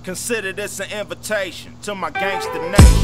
Consider this an invitation to my gangsta nation.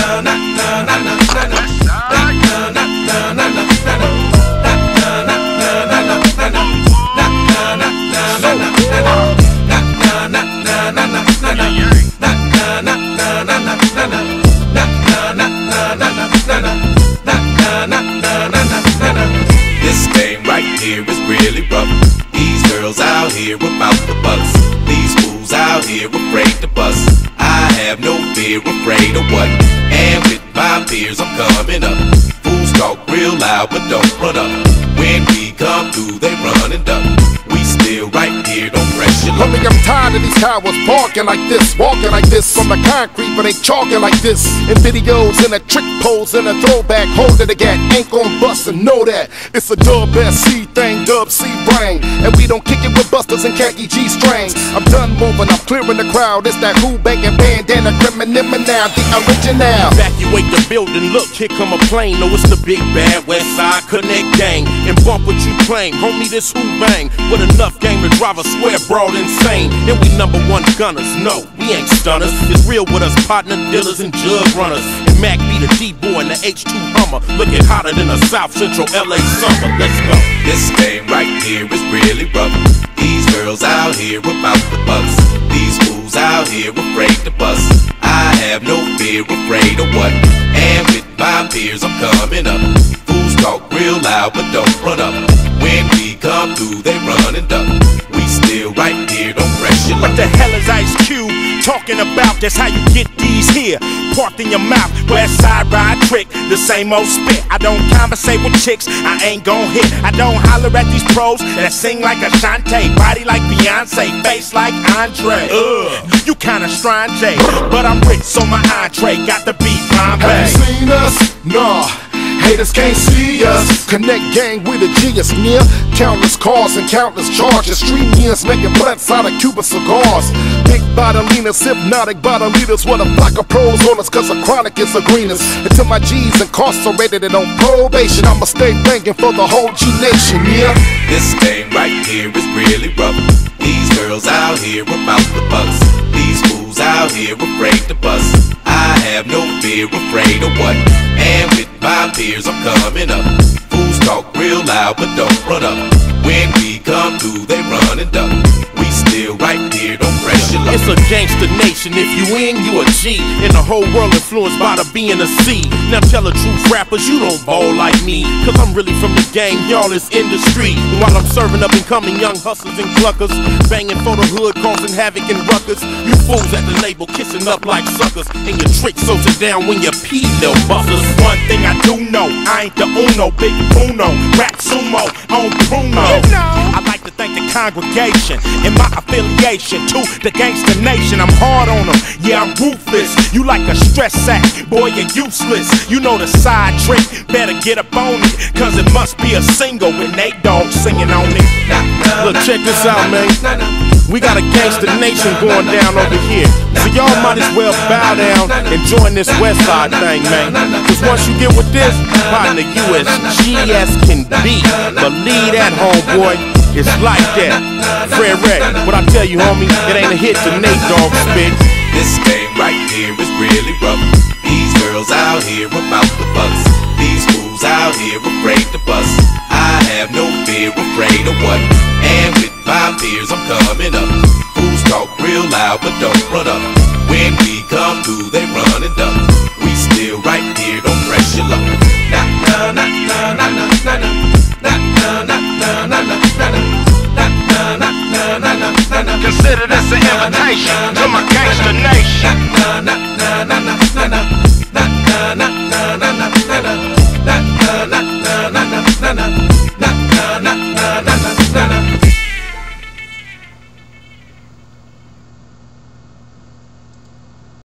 This game right here is really rough. These girls out here about the bucks. These fools out here afraid to bust. I have no fear, afraid of what? And with my peers I'm coming up. Fools talk real loud but don't run up. When we come through they run and duck. We still right here, don't press your luck. Homie, I'm tired of these cowards barking like this, walking like this from the concrete, but they chalking like this. In videos, in a trick pose, in a throwback, holding the gat, ain't gon' bust and know that. It's a dub SC thing, dub C brain, and we don't kick it with busters and khaki G strings. I'm done moving, I'm clearing the crowd. It's that who banging bandana criminal now, the original. Evacuate the building, look, here come a plane. No, it's the big bad West Side Connect gang. And bump what you claim, homie, this who bang. With enough game to drive a square broad insane. And we #1 gunners, no, we ain't stunners. It's real with us, partner dealers and jug runners. And Mac be the D-boy and the H2 Hummer. Looking hotter than a South Central LA summer, let's go. This game right here is really rough. These girls out here about the bucks. These fools out here afraid to bust. I have no fear, afraid of what? And with my peers I'm coming up. Fools talk real loud but don't run up. When we come through they run and duck. We still right here, don't press your luck. What the hell is Ice Cube talking about? That's how you get these here parked in your mouth. West Side ride trick, the same old spit. I don't conversate with chicks, I ain't gon' hit. I don't holler at these pros that sing like Ashanti, body like Beyonce, face like Andre. You kinda strange, but I'm rich, so my entree got the beat Bombay. Have you seen us? Nah. Haters can't see us. Connect gang with a G is near. Countless cars and countless charges. Street years making blunts out of Cuban cigars. Big bottlelinas, hypnotic bottlelitas with a block of pros on us cause the chronic is the greenest. Until my G's incarcerated and on probation, I'ma stay banging for the whole G nation, yeah. This game right here is really rough. These girls out here about the bucks. These fools out here afraid to bust. I have no fear, afraid of what? And with my peers I'm coming up. Fools talk real loud but don't run up. When we come through they run and duck. We still right here, don't press your luck. It's a gangsta nation, if you in, you a G. And the whole world influenced by the B and the C. Now tell the truth, rappers, you don't ball like me. Cause I'm really from the game, y'all is industry. And while I'm serving up and coming young hustlers and cluckers, banging for the hood, causing havoc and ruckus. You fools at the label kissing up like suckers. And your trick so sit down when you pee, little busters. One thing I do know, I ain't the Uno, big Bruno, rap sumo, on Bruno. I like to thank the congregation and my affiliation to the gangsta nation. I'm hard on them, yeah, I'm ruthless. You like a stress sack, boy, you're useless. You know the side trick, better get up on it. Cause it must be a single with Nate Dogg singing on it. Look, check this out, man. We got a gangsta nation going down over here. So y'all might as well bow down and join this West Side thing, man. Cause once you get with this, partner, you as G as can be. Believe that, homeboy. It's like that. Fred Wreck, what I tell you, homie, it ain't a hit to Nate Dogg spit. This game right here is really rough. These girls out here about the bucks. These fools out here afraid to bust. I have no fear, afraid of what? And with my peers I'm coming up. Fools talk real loud but don't run up. When we come through they run and duck. We still right here, don't press your luck. Consider this an invitation to my gangsta nation.